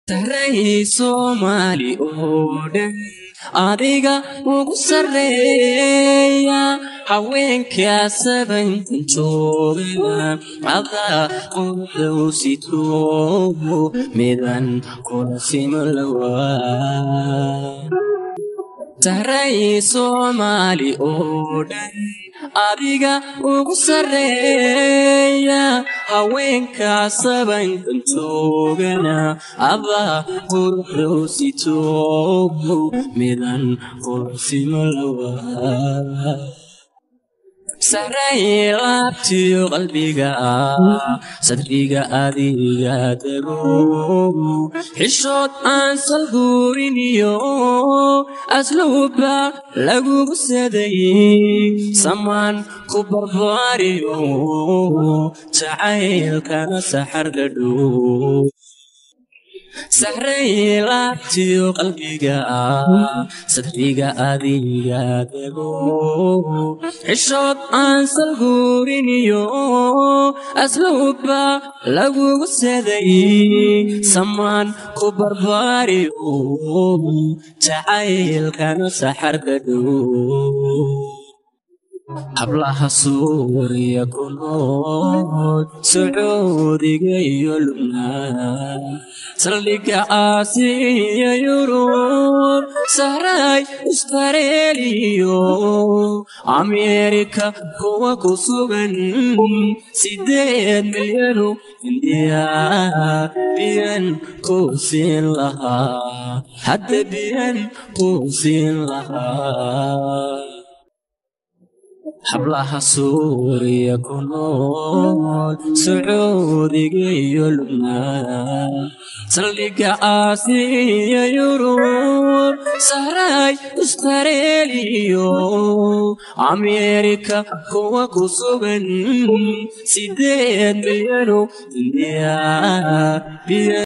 Saray Somali odan adiga ugu sareeya haweenka sabantan jooga ada qudusito midan kula simalawa Saray Somali odan adiga ugu sareeya haweenka sabantan jooga ada qudusito midan kula simalawa Saray labtiyo qalbiga sadriga adiga dago xishood aan salguuriniyo asluuba lagu gusaday samaan ku barbaariyo jacaylkana saxar gadho Saray labtiyo qalbiga sadriga adiga dago xishood aan salguuriniyo asluuba lagu gusaday samaan ku barbaariyo jacaylkana saxar gadho hablaha Suuriya ku nool Sacuudiga iyo Lubnaan saldhigga Aasiya Yurub Saray Australia Ameerika kuwa ku sugan 8 milyan oo Indiya biyan ku siin lahaa hadda biyan ku siin lahaa hablaha Suuriya ku nool Sacuudiga iyo Lubnaan saldhigga Aasiya Yurub Saray Australia Ameerika kuwa ku sugan 8 milyan oo Indiya